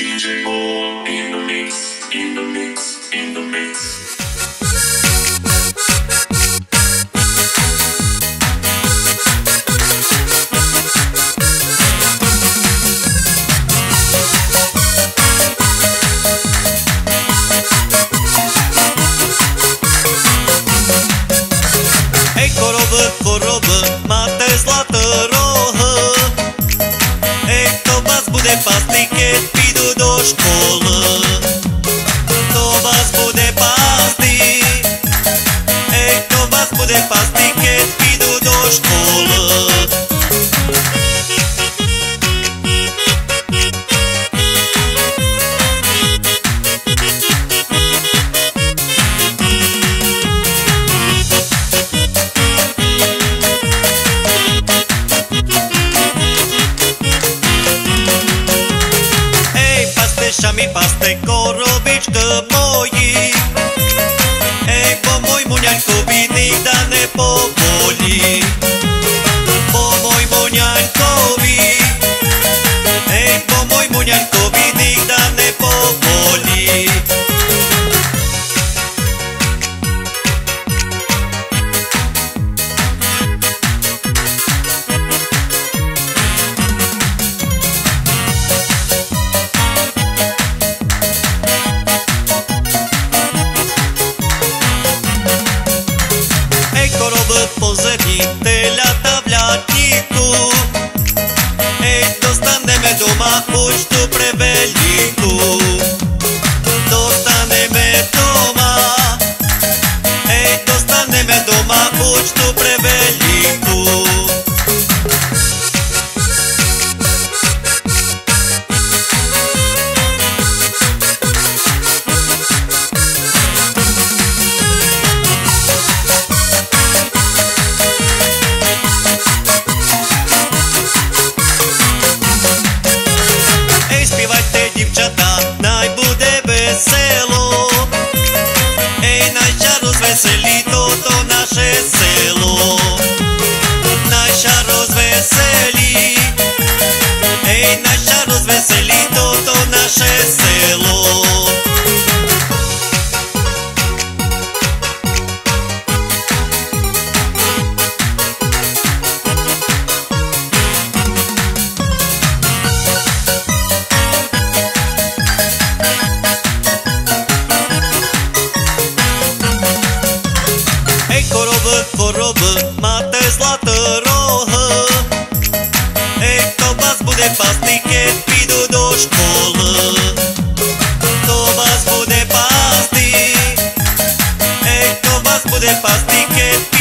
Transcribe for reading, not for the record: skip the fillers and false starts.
DJ Ball in the mix, in the mix, in the mix. Ej korobă, mate zlată rohă. Ej, to vas bude pasti, keď pidu do školy. To vás bude pasti. Ej, to vás bude pasti, keď pidu do školy. Mi paste korobička moji. Ej, po môj muňaňkovi nikda nepovolí. Po môj muňaňkovi. Ej, po môj muňaňkovi nikda nepovolí. Pozerní teľata v ľadníku. Ej, dostaneme doma účtu pre veľkú. Dostaneme doma. Ej, dostaneme doma účtu pre veľkú. Naj bude veselo. Ej, naj sa rozveselí toto naše selo. Naj sa rozveselí. Ej, naj sa rozveselí toto naše selo. Korobă, mate zlată rohă. Ej, to vás bude pasti, keď pidu do školy. To vás bude pasti. Ej, to vás bude pasti, keď pidu